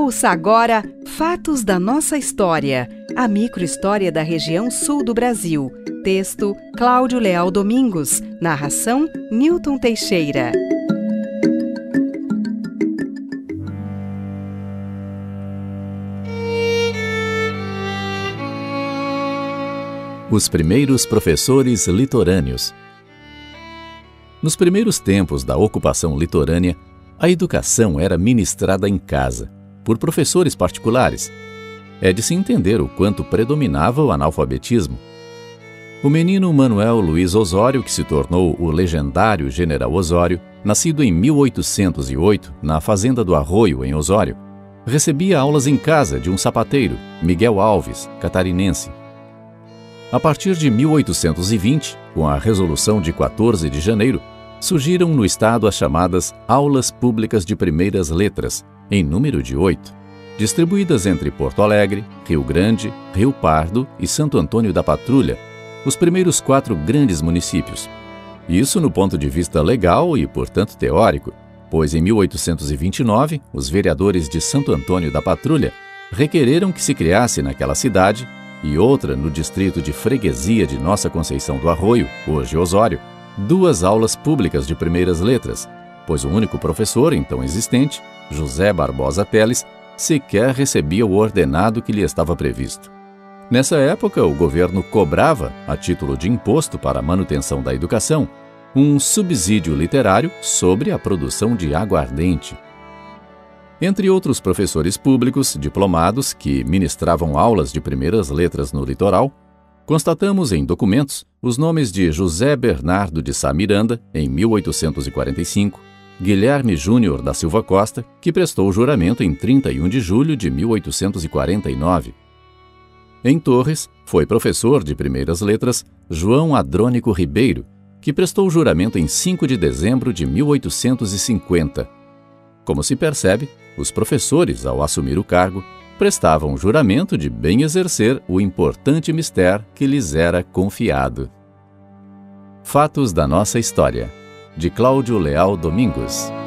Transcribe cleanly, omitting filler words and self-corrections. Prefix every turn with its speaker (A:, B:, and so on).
A: Ouça agora Fatos da Nossa História, a microhistória da região sul do Brasil. Texto, Cláudio Leal Domingos. Narração, Newton Teixeira.
B: Os primeiros professores litorâneos. Nos primeiros tempos da ocupação litorânea, a educação era ministrada em casa, por professores particulares. É de se entender o quanto predominava o analfabetismo. O menino Manuel Luiz Osório, que se tornou o legendário General Osório, nascido em 1808, na fazenda do Arroio, em Osório, recebia aulas em casa de um sapateiro, Miguel Alves, catarinense. A partir de 1820, com a Resolução de 14 de janeiro, surgiram no estado as chamadas Aulas Públicas de Primeiras Letras, em número de 8, distribuídas entre Porto Alegre, Rio Grande, Rio Pardo e Santo Antônio da Patrulha, os primeiros 4 grandes municípios. Isso no ponto de vista legal e, portanto, teórico, pois em 1829, os vereadores de Santo Antônio da Patrulha requereram que se criasse naquela cidade e outra no distrito de freguesia de Nossa Conceição do Arroio, hoje Osório, 2 aulas públicas de primeiras letras, pois o único professor então existente, José Barbosa Teles, sequer recebia o ordenado que lhe estava previsto. Nessa época, o governo cobrava, a título de imposto para a manutenção da educação, um subsídio literário sobre a produção de aguardente. Entre outros professores públicos diplomados que ministravam aulas de primeiras letras no litoral, constatamos em documentos os nomes de José Bernardo de Sá Miranda, em 1845, Guilherme Júnior da Silva Costa, que prestou juramento em 31 de julho de 1849. Em Torres, foi professor de primeiras letras João Adrônico Ribeiro, que prestou juramento em 5 de dezembro de 1850. Como se percebe, os professores, ao assumir o cargo, prestavam juramento de bem exercer o importante mistério que lhes era confiado. Fatos da Nossa História, de Cláudio Leal Domingos.